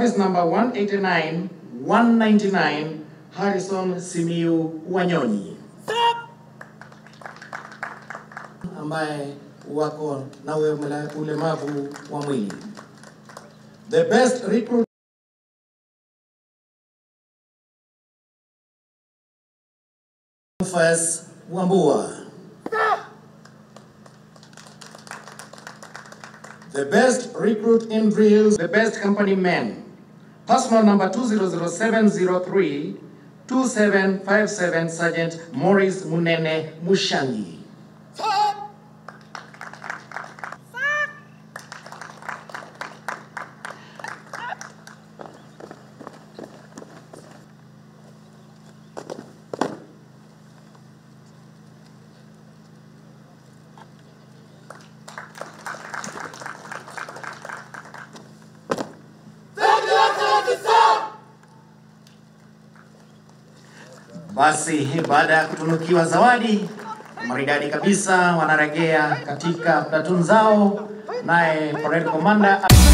Service number 189, 199, Harrison Simiyu Wanyonyi. Ambaye wako na ulemavu wa mwili. The best recruit First Wambua. The best recruit in drills, the best company man. Personal number 200703 2757 Sergeant Morris Munene Mushangi. Basi baada ya kutunukiwa zawadi maridadi kabisa, wanarejea katika platoon zao, naye Parade Commander